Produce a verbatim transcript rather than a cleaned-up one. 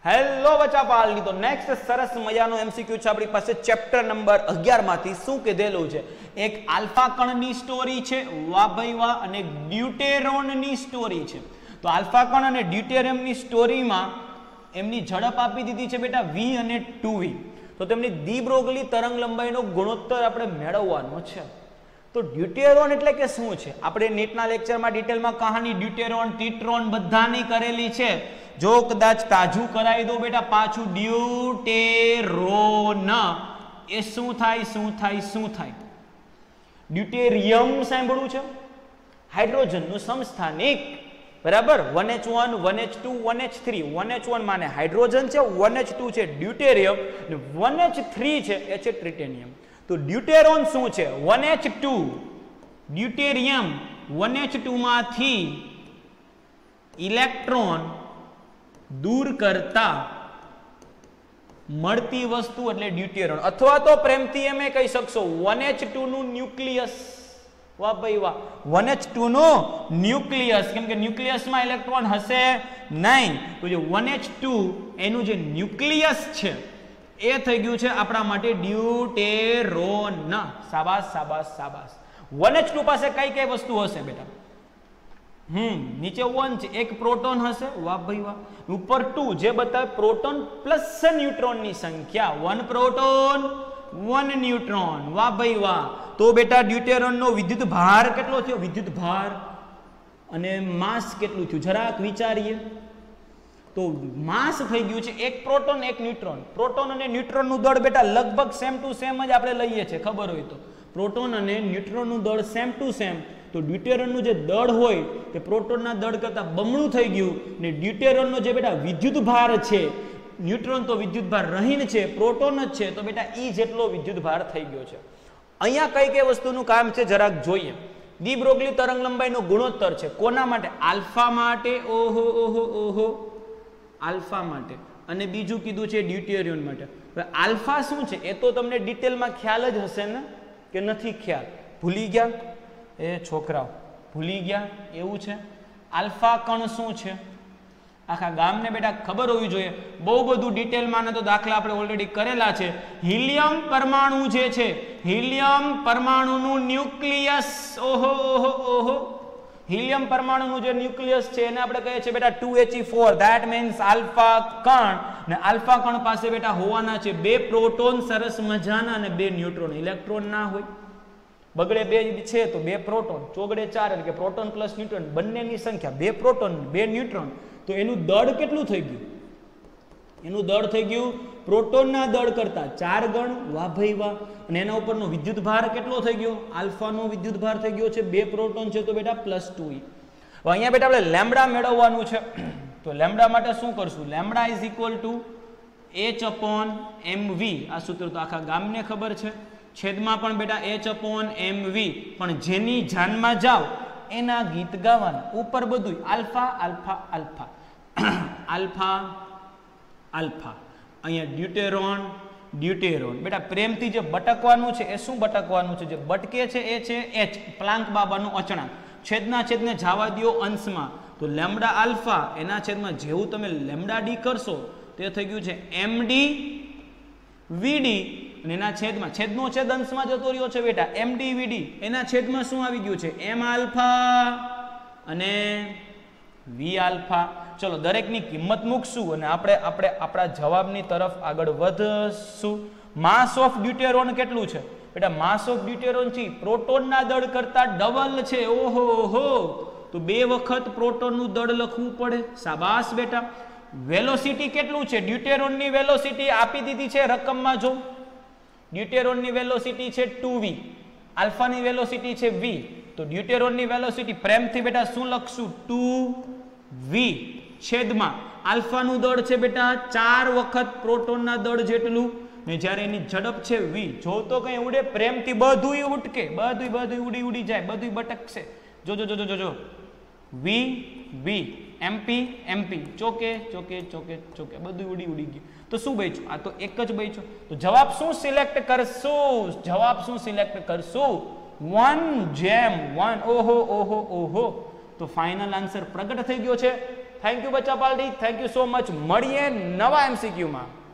Hello બચ્ચા પાલની તો next સરસ મજાનો એમસીક્યુ છે આપણી પાસે ચેપ્ટર નંબર અગિયાર માંથી શું કીધેલું છે એક આલ્ફા કણની સ્ટોરી છે વાહ ભાઈ વાહ અને ડ્યુટેરોનની સ્ટોરી છે તો આલ્ફા કણ અને ડ્યુટેરિયમની સ્ટોરીમાં એમની ઝડપ આપી દીધી છે બેટા v અને ટુ v તો તેમની ડી બ્રોગલી તરંગ લંબાઈનો ગુણોત્તર આપણે મેળવવાનો છે તો ડ્યુટેરોન એટલે કે શું છે આપણે નીટના લેક્ચરમાં ડિટેલમાં કહાની ડ્યુટેરોન ટીટ્રોન બધાની કરેલી છે જો કદાચ તાજું કરાવી દો બેટા પાછું ડ્યુટેરોન એ શું થાય શું થાય શું થાય ડ્યુટેરિયમ સાંભળ્યું છે હાઇડ્રોજનનું સમસ્થાનિક બરાબર one H one one H two one H three one H one માને હાઇડ્રોજન છે વન એચ ટુ છે ડ્યુટેરિયમ અને વન એચ થ્રી છે એ છે ટ્રિટેનિયમ તો ડ્યુટેરોન શું છે one H two deuterium one H two માંથી ઇલેક્ટ્રોન દૂર કરતા મળતી વસ્તુ એટલે ડ્યુટેરોન અથવા તો પ્રેમથી એમ કહી શકશો વન એચ ટુ નું ન્યુક્લિયસ વાહ ભાઈ વાહ વન એચ ટુ નું ન્યુક્લિયસ કેમ કે ન્યુક્લિયસમાં ઇલેક્ટ્રોન હશે નહીં તો જે વન એચ ટુ એનું જે ન્યુક્લિયસ છે એ થઈ ગયું છે આપણા માટે ડ્યુટેરોન સાબાસ સાબાસ સાબાસ વન એચ ટુ પાસે કઈ કઈ વસ્તુ હશે બેટા હમ નીચે વન છે એક પ્રોટોન હશે વાહ ભાઈ વાહ ઉપર ટુ જે બતાવે પ્રોટોન પ્લસ ન્યુટ્રોન ની સંખ્યા વન પ્રોટોન વન ન્યુટ્રોન વાહ ભાઈ વાહ તો બેટા ડ્યુટેરોન નો વિદ્યુત ભાર કેટલો થયો વિદ્યુત ભાર અને માસ કેટલું થયું જરાક વિચારીએ તો માસ થઈ ગયું છે એક પ્રોટોન એક ન્યુટ્રોન પ્રોટોન અને ન્યુટ્રોન નું દળ બેટા લગભગ સેમ ટુ સેમ જ આપણે લઈએ છીએ ખબર હોય તો પ્રોટોન અને ન્યુટ્રોન નું દળ સેમ ટુ સેમ તો ડ્યુટેરોન નું જે દળ હોય તે પ્રોટોનના દળ કરતા બમણું થઈ ગયું ને ડ્યુટેરોન નો જે બેટા વિદ્યુત ભાર છે ન્યુટ્રોન તો વિદ્યુત ભાર રહીન છે પ્રોટોન જ છે તો બેટા ઈ જેટલો વિદ્યુત ભાર થઈ ગયો છે અહીંયા કઈ કઈ વસ્તુનું કામ છે જરાક જોઈએ ડી બ્રોગલી તરંગ લંબાઈનો ગુણોત્તર છે કોના માટે આલ્ફા માટે ઓહો ઓહો ઓહો આલ્ફા માટે અને બીજું કીધું છે ડ્યુટેરિયમ માટે હવે આલ્ફા શું છે એ તો તમને ડિટેલમાં ખ્યાલ જ હશે ને કે નથી ખ્યાલ ભૂલી ગયા એ છોકરાઓ ભૂલી ગયા એવું છે આલ્ફા કણ શું છે આખા ગામને બેટા ખબર હોવી જોઈએ બહુ બધું ડિટેલમાં તો દાખલા આપણે ઓલરેડી કરેલા છે હિલિયમ પરમાણુ જે છે હિલિયમ પરમાણુનું ન્યુક્લિયસ ઓહો ઓહો ઓહો હિલિયમ પરમાણુનું જે ન્યુક્લિયસ છે એને આપણે કહીએ છીએ બેટા two H E four that means alpha કણ ને આલ્ફા કણ પાસે બેટા હોવાના છે બે પ્રોટોન સરસ મજાના અને બે ન્યુટ્રોન ઇલેક્ટ્રોન ના હોય બગડે બે છે તો બે પ્રોટોન ચોગડે ચાર એટલે કે પ્રોટોન પ્લસ ન્યુટ્રોન બંનેની સંખ્યા બે પ્રોટોન બે ન્યુટ્રોન તો એનું દળ કેટલું થઈ ગયું એનું દળ થઈ ગયું પ્રોટોનના દળ કરતા ચાર ગણ વાહ ભાઈ વાહ અને એના ઉપરનો વિદ્યુત ભાર કેટલો થઈ ગયો આલ્ફાનો વિદ્યુત ભાર થઈ ગયો છે બે પ્રોટોન છે તો બેટા પ્લસ ટુ ઈ હવે અહીંયા બેટા આપણે લેમ્બડા મેળવવાનું છે તો લેમ્બડા માટે શું કરશું lambda is equal to H upon M V આ સૂત્ર તો આખા ગામને ખબર છે છેદમાં પણ બેટા એચ અપોન એમ વી પણ જેની જાનમાં જાવ એના ગીત ગાવાના ઉપર બધું alpha alpha alpha alpha alpha અહીંયા ડ્યુટેરોન ડ્યુટેરોન બેટા પ્રેમથી જે બટકવાનું છે એ શું બટકવાનું છે જે બટકે છે એ છે એચ પ્લાન્ક બાબાનું અચળાંક છેદના છેદને જવા દો અંશમાં તો લેમ્બડા આલ્ફા એના છેદમાં જેવું તમે લેમ્બડા ડી કરશો તે થઈ ગયું છે એમડી વીડી અને એના છેદમાં છેદનો છેદ અંશમાં જતો રહ્યો છે બેટા એમડી વીડી એના છેદમાં શું આવી ગયું છે એમ આલ્ફા અને વી આલ્ફા ચલો દરેકની કિંમત મૂકશું અને આપણે આપણે આપણા જવાબની તરફ આગળ વધશું માસ ઓફ ડ્યુટેરોન કેટલું છે બેટા માસ ઓફ ડ્યુટેરોન છે પ્રોટોનના દળ કરતા ડબલ છે ઓહો હો તો બે વખત પ્રોટોનનું દળ લખવું પડે શાબાશ બેટા વેલોસિટી કેટલું છે ડ્યુટેરોનની વેલોસિટી આપી દીધી છે રકમમાં જો ડ્યુટેરોનની વેલોસિટી છે ટુ વી આલ્ફાની વેલોસિટી છે v તો ડ્યુટેરોનની વેલોસિટી પ્રેમથી બેટા શું લખશું ટુ વી છેદમાં આલ્ફાનું દળ છે બેટા ચાર વખત પ્રોટોનના દળ જેટલું ને જ્યારે એની ઝડપ છે v જો તો કઈ ઉડે પ્રેમથી બધુંય ઉટકે બધુંય બધુંય ઉડી ઉડી જાય બધુંય બટકશે જો જો જો જો જો v v mp mp ચોકે ચોકે ચોકે ચોકે બધું ઉડી ઉડી ગયું તો શું બચ્યું આ તો એક જ બચ્યું તો જવાબ શું સિલેક્ટ કરશું જવાબ શું સિલેક્ટ કરશું વન જેમ વન ઓહો ઓહો ઓહો તો ફાઇનલ આન્સર પ્રગટ થઈ ગયો છે થેન્ક યુ બચ્ચા Paldi, thank you so much. મળીએ નવા એમસીક્યુ માં.